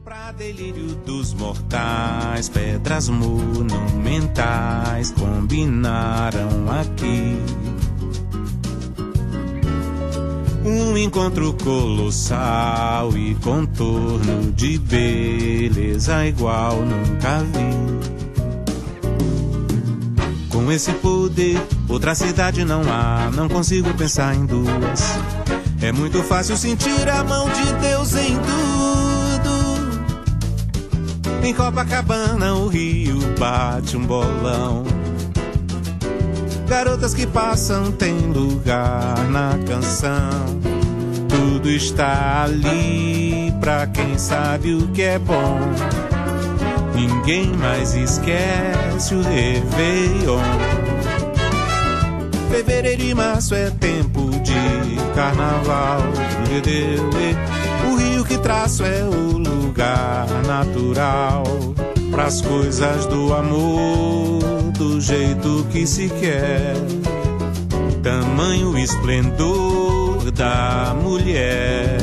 Pra delírio dos mortais, pedras monumentais combinaram aqui. Um encontro colossal e contorno de beleza igual nunca vi. Com esse poder, outra cidade não há, não consigo pensar em duas. É muito fácil sentir a mão de Deus em tudo. Em Copacabana o rio bate um bolão. Garotas que passam têm lugar na canção. Tudo está ali pra quem sabe o que é bom. Ninguém mais esquece o Réveillon. Fevereiro e março é tempo de carnaval. O rio que traço é o lugar natural pras coisas do amor, do jeito que se quer. Tamanho esplendor da mulher.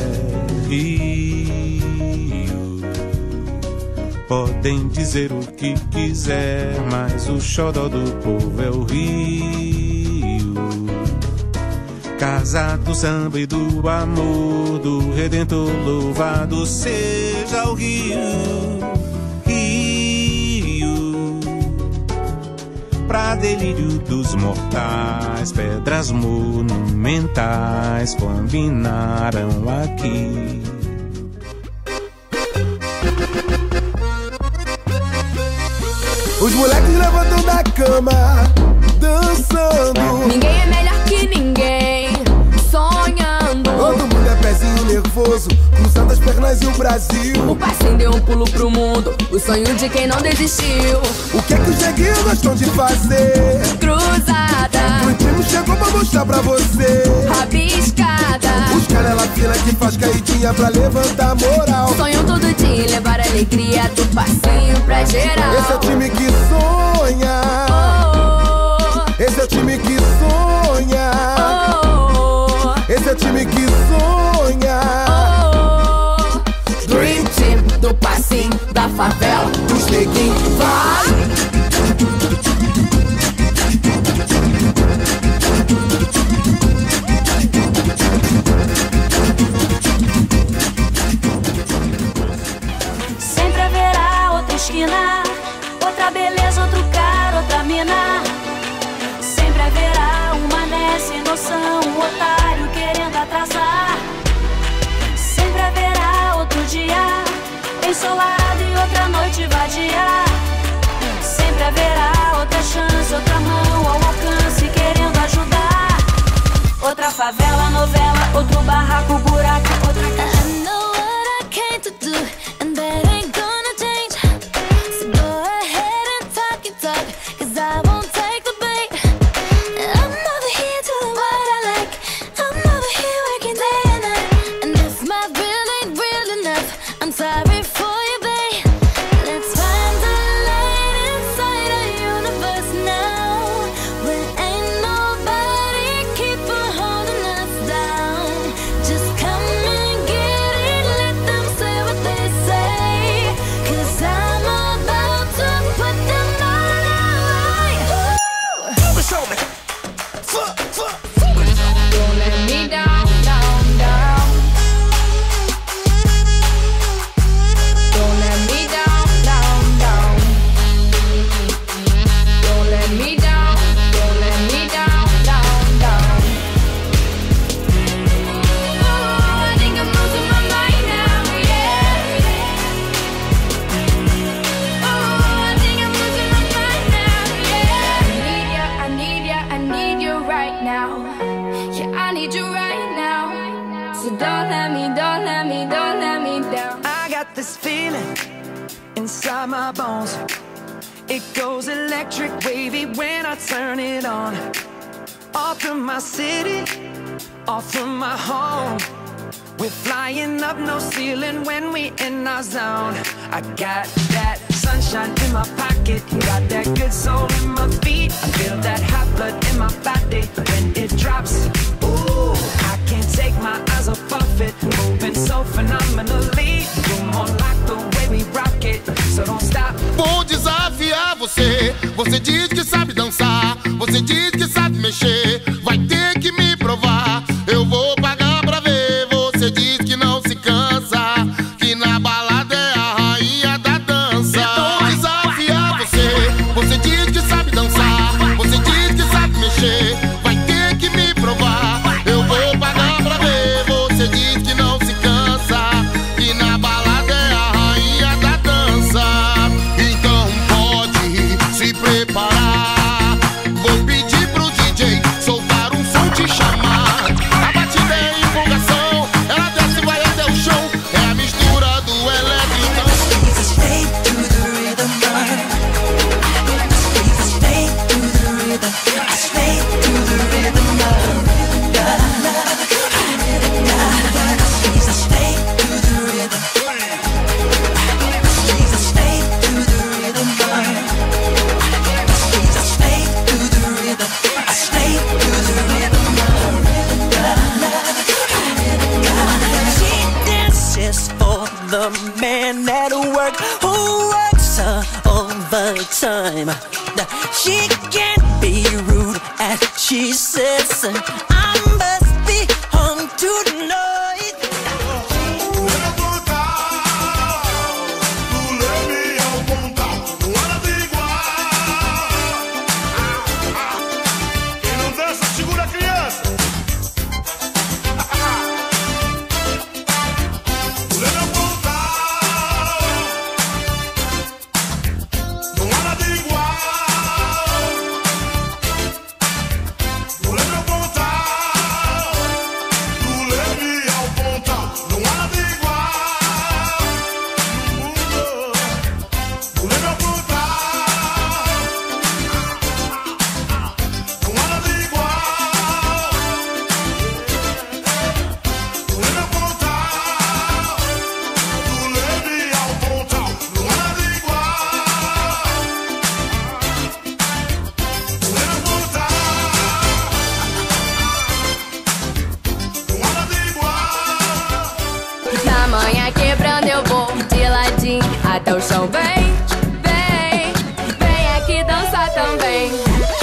Rio, podem dizer o que quiser, mas o xodó do povo é o Rio. Casa do samba e do amor, do Redentor, louvado seja o Rio. Pra delírio dos mortais, pedras monumentais combinaram aqui. Os moleques levantam da cama, dançando. Ninguém é melhor que ninguém, sonhando. Todo mundo é pezinho nervoso, cruzando as pernas e o Brasil. O passinho deu um pulo pro mundo, o sonho de quem não desistiu. O que é que os jeguinhos gostam de fazer? Cruzada, O time chegou pra mostrar pra você. rabiscada, Os canela fina que faz caidinha pra levantar moral. sonham todo dia em levar a alegria do passinho pra geral. Esse é o time que sonha. Oh, Esse é o time que sonha. oh, Esse é o time que sonha. oh. Dream Team do passinho da favela, dos neguinhos, vai! Sempre haverá outra esquina, outra beleza, outro cara, outra mina. Sempre haverá um mané sem noção, um otário querendo atrasar. Sempre haverá outro dia ensolarado e outra noite vadia. Sempre haverá outra chance, outra mão ao alcance querendo ajudar. Outra favela, novela, outro barraco, buraco, outra caixa. I know what I came to do, and that ain't gonna change. So go ahead and talk your talk, 'cause I won't take the bait. I'm over here doing what I like. I'm over here working day and night. And if my bill ain't real enough, I'm sorry for you, babe. Let's find the light inside our universe now, where ain't nobody keep on holding us down. Just come and get it, let them say what they say, 'cause I'm about to put them all away. Show me. Don't let me down, down, down. Don't let me down, down, down. Don't let me down, don't let me down, down, down. Oh, I think I'm losing my mind now, yeah. Oh, I think I'm losing my mind now, yeah. I need ya, I need you right now. Yeah, I need you right now. So don't let me, don't let me, don't let me down. I got this feeling inside my bones. It goes electric wavy when I turn it on. All through my city, all through my home. We're flying up, no ceiling when we in our zone. I got that sunshine in my pocket, got that good soul in my feet. I feel that hot blood in my body when it drops. Ooh, I can't take my eyes off of it, moving so phenomenally. You're more like the way você. Você diz que sabe dançar, você diz que sabe mexer. Vai ter que me provar, eu vou pagar pra ver. Você diz que não se cansa, que na balada é a rainha da dança. Então desafiar você. Você diz que sabe dançar, você diz que sabe mexer. Vai ter que me provar, eu vou pagar pra ver. Você diz que não se cansa, que na balada é a rainha da dança. Então pode se preparar, vou pedir pro DJ soltar um som, te chamar. A batida é empolgação, ela desce e vai até o chão. É a mistura do elétrico. Stay to the rhythm, stay to the rhythm, stay to the rhythm, Jesus, stay to the rhythm, Jesus, stay to the rhythm, Jesus, stay to the rhythm, stay to the rhythm. She dances for the man at work who works overtime. She can't be rude as she says, I must be home tonight. Na manhã quebrando eu vou de ladinho até o chão. Vem, vem, vem aqui dançar também.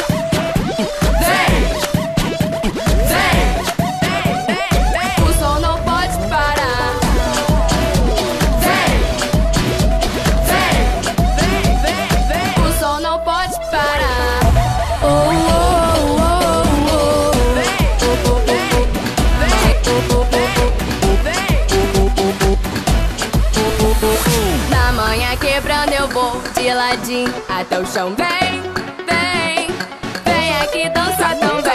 Vem, vem, vem, vem. O som não pode parar. Vem, vem, vem, vem, vem. O som não pode parar. Oh, oh, oh, oh, oh. Vem, vem, vem, vem. Na manhã quebrando eu vou de ladinho até o chão. Vem, vem, vem aqui dançar também.